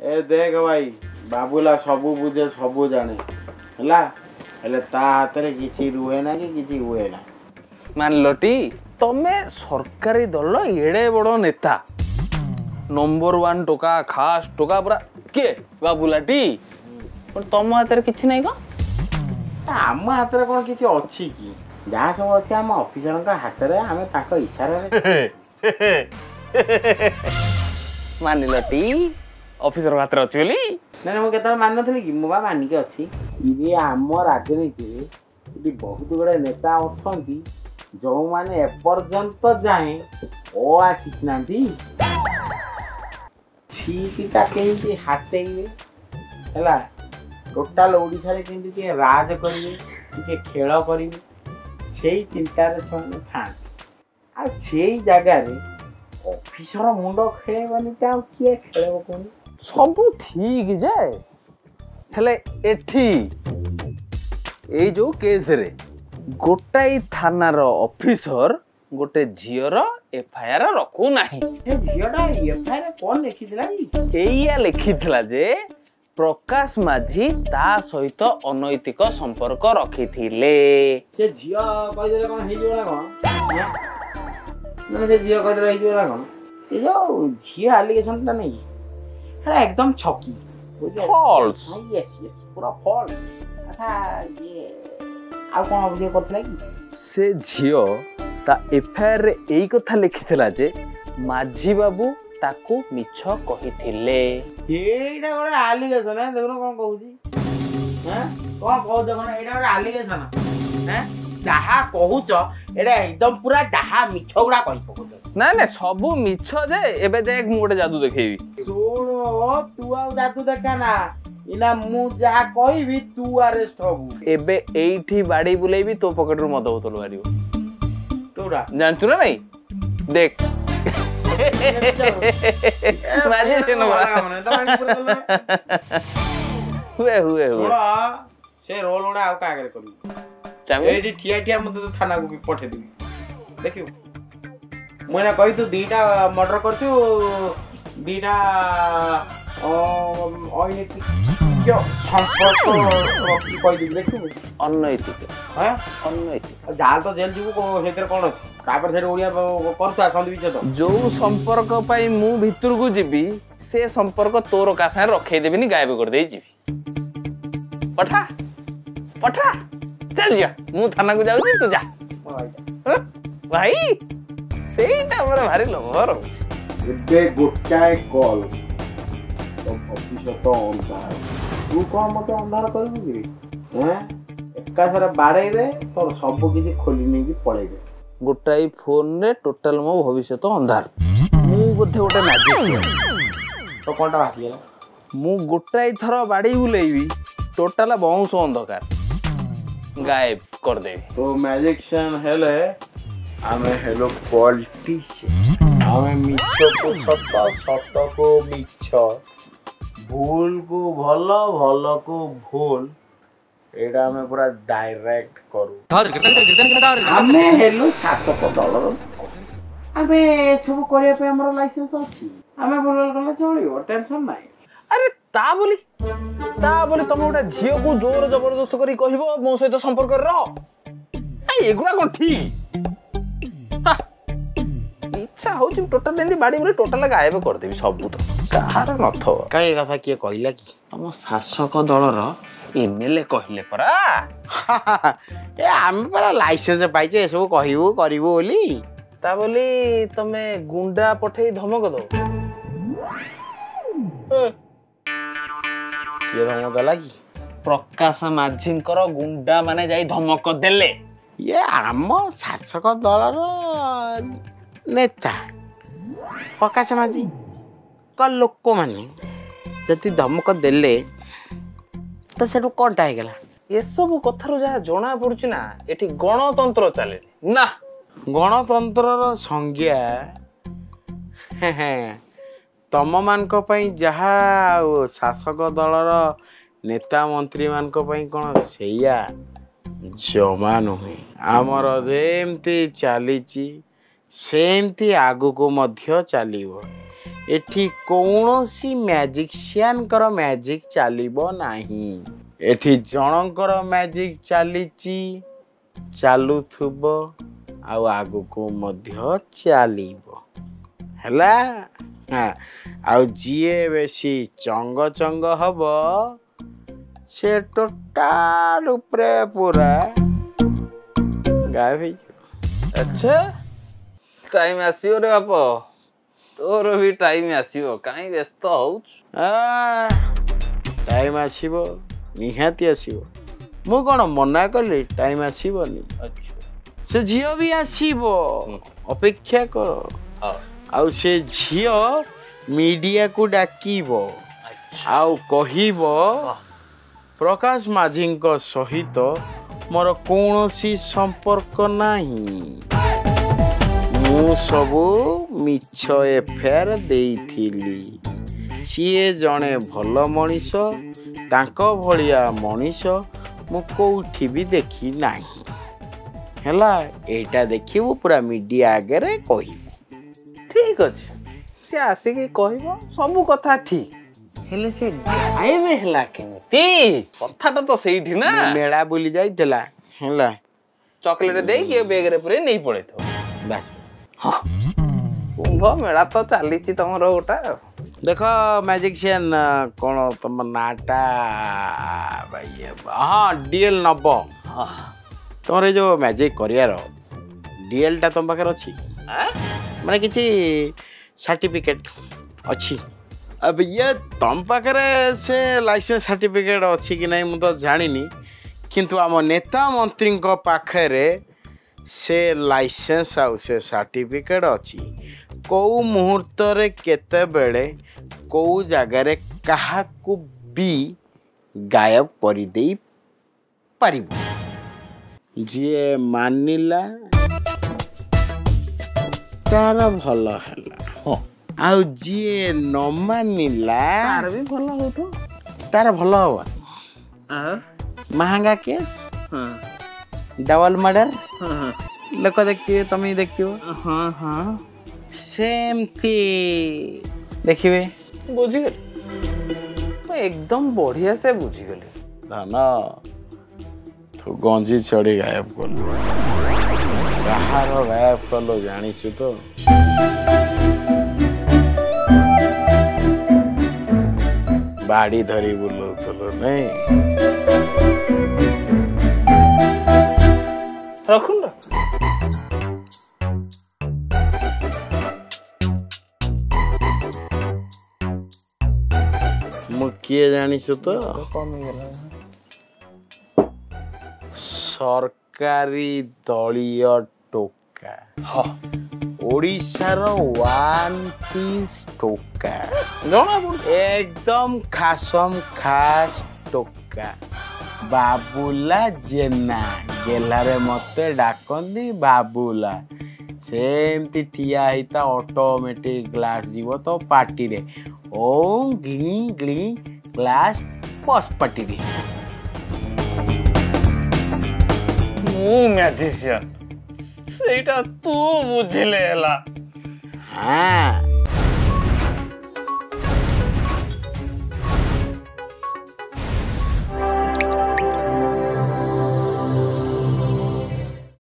ए देख भाई बाबूला सबू बुझे सबू जाने हला हेले ता हाथ रे किछि रुहे ना कि किछि हुए ना मान लटी तमे सरकारी दल एड़े बड़ नेता नंबर 1 टोका खास टोका पूरा के बाबूलाटी पर तम हाथ रे किछि नै का आम हाथ रे कोन किछि अछि कि जहाँ सब अच्छे आम ऑफिसर का हाथ रे आमे ताको इशारा रे मान लटी ऑफिसर हाथ रे अछि बोली ना मु केतल मान नथली कि मु बा मानि के अछि इबे आम राजनीति रे इबे बहुत गुडे नेता अछंती जो माने एपर्यंत जाए ओ आ शिखनांती ठीकटा केही हाते हला टोटाल ओडिसा रे केंदी के राज करिवे के खेल करिवे सेही चिंता रे सोने थान आ सेही जगह रे ऑफिसर मुंडो खेले बनी ता किए खेलेबो कोनी सब ठीक जे हेले एठी एई जो केस रे गोटाई थानार ऑफिसर गोटे झियर एफआईआर रखू नाही ए झियटा एफआईआर कोन लिखितला कि एइया लिखितला जे प्रकाश माझी ता सहित अनैतिक संपर्क रखिथिले से झिया कहि देले कोन हेइ जोला कोन ना से झिया कहि देले हेइ जोला कोन ए जो झिया एलिगेशन ता नहीं है एकदम छकी फॉल्स यस यस पूरा फॉल्स अच्छा ये आ कोन अभियोग करथला कि से झियो ता एफआईआर रे एई कथा लिखिथिला जे माझी बाबू ताकू मिछ कहिथिले एइडा गोटे एलिगेशन है देखो कोन कहूची हैं कोन कहू देखो एइडा गोटे एलिगेशन हैं डाहा कहूच एडा एकदम पूरा डाहा मिछ गुडा कहि पकुच ना ना सबू मिछ जे एबे देख मु गोटे जादू देखेबी सुनो तू आ जादू देखा ना इना मु जा कहबी तू अरेस्ट होबू एबे एइठी बाडी बुलेबी तो पॉकेट रु मद बोतल बारियो तोरा जानछु ना नहीं देख माझे से नबरा हुए से रोल उडा आ का करे करी चाहे एडी ठिया मते तो थाना को पठे देबी देखियो मोना कहि तू दीटा मर्डर करछु दीटा अनैतिक क्यों संपर्क की कहि देबी देखियो अनैतिक हैं अनैतिक जाल तो जेल जीवो को हेतर कोन अछि कापर से ओडिया करता संधि विच तो जो संपर्क पाई मु भितर को जीबी से संपर्क तोर का साथ रखे देबिनी गायब कर देई जीबी पठा पठा चल जा मु थाना को जाऊ तू जा भाई सेटा हमर भारी लंबर होछि एबे गोटाए कॉल तो ऑफिस तो अंधार तू कोन मते अंधार करबू कि हैं एका सारा बाड़े रे तोर सब किछि खोली नै कि पळे दे गोटाई फोन रे टोटल मो भविष्य तो अंधार मु बोधे गोटे नाजिस तो कोनटा बाकी है मु गोटाई थरो बाड़ी बुलेबी टोटल बहुस अंधकार गायब कर दे तो मैजिशियन हेले आमे हेलो पॉलिटिशियन आमे मिछ को सत सत को मिछ भूल को भलो भलो को भूल एडा हमें पूरा डायरेक्ट करू हमें हेलो शासक दल हमें सब करे पे हमर लाइसेंस अछि हमें बोलल गला चलियो टेंशन नाही अरे ता बोली तुम गोटे झियो को जोर जबरदस्त करी कहबो मो सहित संपर्क रह ए एगुडा कोन ठीक इच्छा होची टोटल एंदी बाडी बोले टोटल गायब कर देबी सब तो कहार नथो काई कथा किए कहिला कि हम शासक दलर एमएलए कहले परा ए आमे परा लाइसेंस पाइजे सब कहिबो करिवो बोली ता बोली तमे गुंडा पठेई धमक दो ये धमक दला कि प्रकाश माझींकर गुंडा माने जाई धमक देले ये आम शासक दलर नेता प्रकाश माझी क लोक माने जति धमक देले तो सेटू कोनटा हे गेला ये सब कथारो जा जणा पड़ुची ना एठी गणतंत्र चले ना गणतंत्रर संज्ञा तम मानक पई जहा शासक दलर नेता मंत्री मानक पई कोन सेया जमा नुहे आमर जेमती चलीची सेमती आगु को मध्य चलिबो एठी कौनसी मैजिशियन कर मैजिक चलिबो नहीं एठी जनकर मैजिक चलीची चालुथुबो आउ आगु को मध्य चलिबो हला हाँ आउ जिए बेसी चंग चंग हबो से टोटाल ऊपरे पूरा गायब हो अच्छा टाइम आसियो रे बाप तोर भी टाइम आसियो काई व्यस्त होउछ टाइम आसीबो निहाती आसीबो मु कोन मना कली टाइम आसीबोनी अच्छा से झियो भी आसीबो अपेक्षा कर आउ से झियो मीडिया को डाकीबो आउ कहिबो प्रकाश माझी को सहित मोर कौनसी संपर्क नहीं मु सबू मिछ एफेयर देइथिली सीए जणे भल मनीष तांको भलिया मनीष मु कोठी भी देखी नाही हला एटा देखिबू पूरा मीडिया आगे रे कहिबू ठीक अछि से आसी के कहबो सब कथा ठीक हेले से गायब हेला केमिति कथाटा तो सेठी ना मेला बुली जाइतला हला चॉकलेट दे के बैग रे पुरे नहीं पड़े तो बस हाँ कुंभ मेला तो चलीची तुमर गोटा देखो मैजिशियन कौन तुम नाटा भाई हाँ डीएल नब तुम जो मैजिक करियार डीएल टा तुम पाखे अच्छी माने किसी सर्टिफिकेट अच्छी अब ये तुम पाखे से लाइसेंस सर्टिफिकेट अच्छी कि नहीं मुझे जानी किंतु आम नेता मंत्री पाखे से लाइसेंस आउ से सर्टिफिकेट अच्छी कौ मुहूर्त रे केते बेले कौ जगार कहा को भी गायब कर दे पारिबो जे मानिला तार भल हैला आउ जे न मानिला तार भी भल होतो तार भल हवा महंगा केस डबल मर्डर लोक देखिए तुम ही देखियो हाँ हाँ सेम थी देखिए बुझीगली तो एकदम बढ़िया से बुझीगली धन तू गंजी चढ़ी गायब कलु कहार गायब कलु जानिछु तो बाड़ी धरी बुलौथलो नहीं रखुन मु किए जानिछु तो सरकारी दलीय टोका हाँ ओडिशार वन पीस टोका जना एकदम खासम खास टोका बाबुला जेना गेलारे मते डाकंदी बाबुला सेमती ठिया हिता ऑटोमेटिक ग्लास जीव तो पार्टी रे ओम ग्ली ग्ली ग्लास पस पार्टी रे मु मैजिशियन सेटा तू बुझिले हला हाँ